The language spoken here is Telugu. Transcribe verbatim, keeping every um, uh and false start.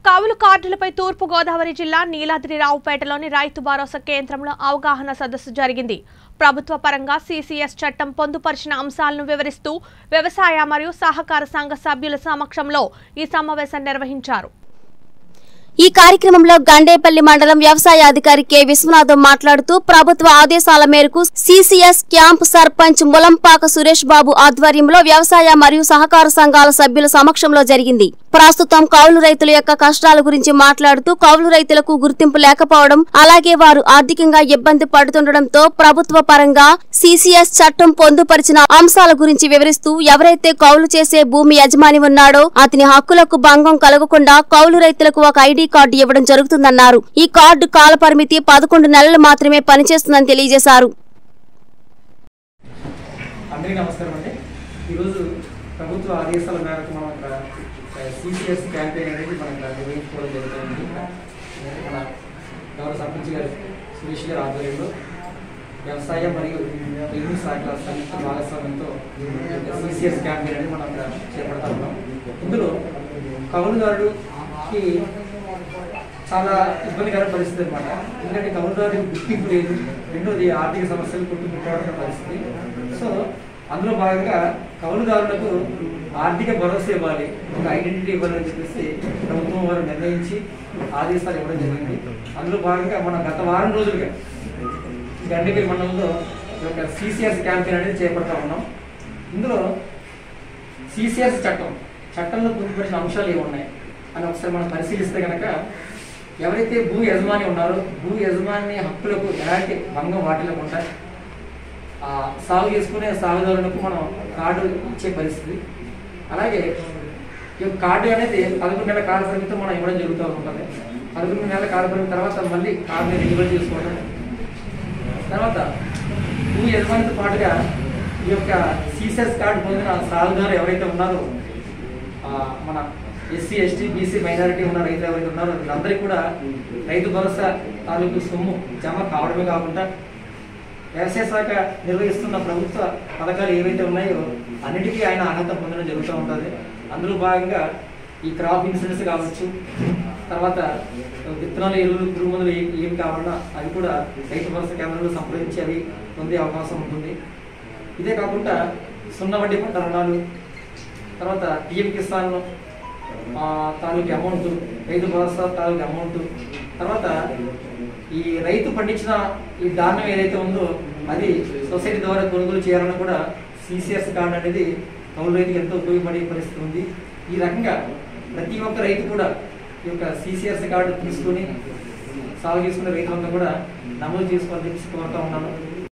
కౌలు కార్డులపై తూర్పు గోదావరి జిల్లా నీలాద్రిరావుపేటలోని రైతు భరోసా కేంద్రంలో అవగాహన సదస్సు జరిగింది. ప్రభుత్వ పరంగా సీసీఎస్ చట్టం పొందుపరిచిన అంశాలను వివరిస్తూ వ్యవసాయ మరియు సహకార సంఘ సభ్యుల సమక్షంలో ఈ సమావేశం నిర్వహించారు. ఈ కార్యక్రమంలో గండేపల్లి మండలం వ్యవసాయ అధికారి కె విశ్వనాథం మాట్లాడుతూ ప్రభుత్వ ఆదేశాల మేరకు సీసీఎస్ క్యాంప్ సర్పంచ్ ములంపాక సురేష్ బాబు ఆధ్వర్యంలో వ్యవసాయ మరియు సహకార సంఘాల సభ్యుల సమక్షంలో జరిగింది. ప్రస్తుతం కౌలు రైతుల యొక్క కష్టాల గురించి మాట్లాడుతూ కౌలు రైతులకు గుర్తింపు లేకపోవడం, అలాగే వారు ఆర్థికంగా ఇబ్బంది పడుతుండటంతో ప్రభుత్వ పరంగా సీసీఎస్ చట్టం పొందుపరిచిన అంశాల గురించి వివరిస్తూ ఎవరైతే కౌలు చేసే భూమి యజమాని ఉన్నాడో అతని హక్కులకు భంగం కలగకుండా కౌలు రైతులకు ఒక ఐడి కార్డు ఇవ్వడం జరుగుతుందన్నారు. ఈ కార్డు కాల పరిమితి పదకొండు నెలలు మాత్రమే పనిచేస్తుందని తెలియజేశారు. ప్రభుత్వ ఆదేశాల మేరకు మనం ఇక్కడ సీసీఎస్ క్యాంపెయిన్ అనేది మనం ఇక్కడ నిర్వహించుకోవడం జరుగుతుంది. మన గౌరవ సర్పంచ్ గారు సురేష్ గారి ఆధ్వర్యంలో వ్యవసాయ మరియు రెవెన్యూ శాఖల సంయుక్త భాగస్వామ్యంతో సీసీఎస్ క్యాంపెయిన్ అనేది మనం ఇక్కడ చేపడతా ఉన్నాం. ఇందులో కౌలుదారుడికి చాలా ఇబ్బందికర పరిస్థితి అనమాట. ఎందుకంటే కౌలుదారుడికి గుర్తింపు లేదు, రెండోది ఆర్థిక సమస్యలు కుటుంబ పరిస్థితి. సో అందులో భాగంగా కౌలుదారులకు ఆర్థిక భరోసా ఇవ్వాలి, ఒక ఐడెంటిటీ ఇవ్వాలని చెప్పేసి ప్రభుత్వం వారు నిర్ణయించి ఆదేశాలు ఇవ్వడం జరిగింది. అందులో భాగంగా మన గత వారం రోజులుగా గండేపల్లి మండలంలో ఒక సీసీఎస్ క్యాంపెయిన్ అనేది చేపడతా ఉన్నాం. ఇందులో సీసీఎస్ చట్టం చట్టంలో పొందుపరిచిన అంశాలు ఏమున్నాయి అని ఒకసారి మనం పరిశీలిస్తే కనుక ఎవరైతే భూ యజమాని ఉన్నారో భూ యజమాని హక్కులకు ఎలాంటి భంగం వాటిల్లకుండా సాగు చేసుకునే సాగుదారులకు మనం కార్డు ఇచ్చే పరిస్థితి. అలాగే ఈ కార్డు అనేది పదకొండు నెలల కాల పరిమితితో మనం ఇవ్వడం జరుగుతూ ఉంటుంది. పదకొండు నెలల కాల పరిమితి తర్వాత మళ్ళీ కార్డుని రెన్యువల్ చేసుకోవడం, తర్వాత భూ యజమానితో పాటుగా ఈ యొక్క సీసీఎస్ కార్డు పొందిన సాగుదారు ఎవరైతే ఉన్నారో మన ఎస్సీ ఎస్టీ బీసీ మైనారిటీ ఉన్న రైతులు ఎవరైతే ఉన్నారో వీళ్ళందరికీ కూడా రైతు భరోసా తాలూకు సొమ్ము జమ కావడమే కాకుండా వ్యవసాయ శాఖ నిర్వహిస్తున్న ప్రభుత్వ పథకాలు ఏవైతే ఉన్నాయో అన్నిటికీ ఆయన అర్హత పొందడం జరుగుతూ ఉంటుంది. అందులో భాగంగా ఈ క్రాప్ ఇన్సూరెన్స్ కావచ్చు, తర్వాత విత్తనాలు ఎరువులు పురుగు మందులు ఏమి కావాలన్నా అవి కూడా రైతు భరోసా కేంద్రంలో సంప్రదించి అవి పొందే అవకాశం ఉంటుంది. ఇదే కాకుండా సున్నా వడ్డీ పంట రుణాలు, తర్వాత పిఎం కిసాన్ తాలూకు అమౌంట్, రైతు భరోసా తాలూకు అమౌంట్, తర్వాత ఈ రైతు పండించిన ఈ ధాన్యం ఏదైతే ఉందో అది సొసైటీ ద్వారా కొనుగోలు చేయాలని కూడా సీసీఎస్ కార్డు అనేది కౌలు రైతుకి ఎంతో ఉపయోగపడే పరిస్థితి ఉంది. ఈ రకంగా ప్రతి ఒక్క రైతు కూడా ఈ యొక్క సీసీఎస్ కార్డు తీసుకుని సాగు చేసుకునే రైతులంతా కూడా నమోదు చేసుకోవాలని చెప్పి కోరుతా ఉన్నాను.